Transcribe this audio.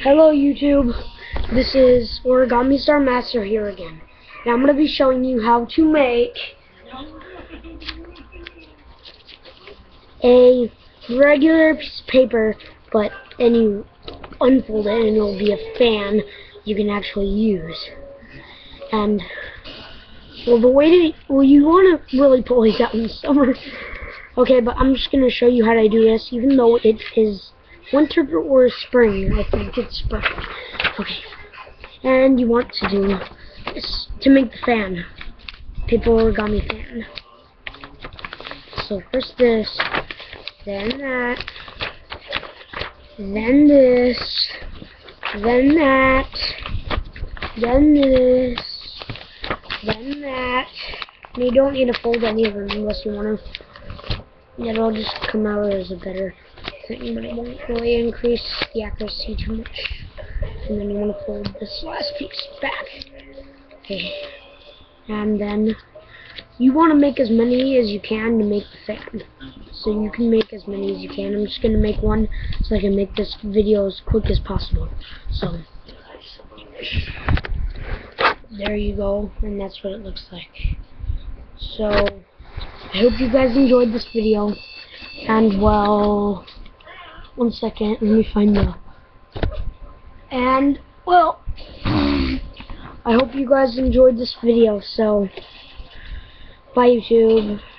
Hello YouTube, this is Origami Star Master here again. Now I'm going to be showing you how to make a regular piece of paper, but then you unfold it and it'll be a fan you can actually use. And well, the way to, you want to really pull these out in the summer. Okay, but I'm just going to show you how to do this, even though it is winter or spring. I think it's spring. Okay, and you want to do this to make the fan, paper origami fan. So first this, then that, then this, then that, then this, then that. And you don't need to fold any of them unless you want to. It'll just come out as a better thing, but it won't really increase the accuracy too much. And then you want to fold this last piece back. Okay. And then you want to make as many as you can to make the fan. So you can make as many as you can. I'm just going to make one so I can make this video as quick as possible. So there you go, and that's what it looks like. So I hope you guys enjoyed this video, and well, one second, let me find the, and well, I hope you guys enjoyed this video, so bye YouTube.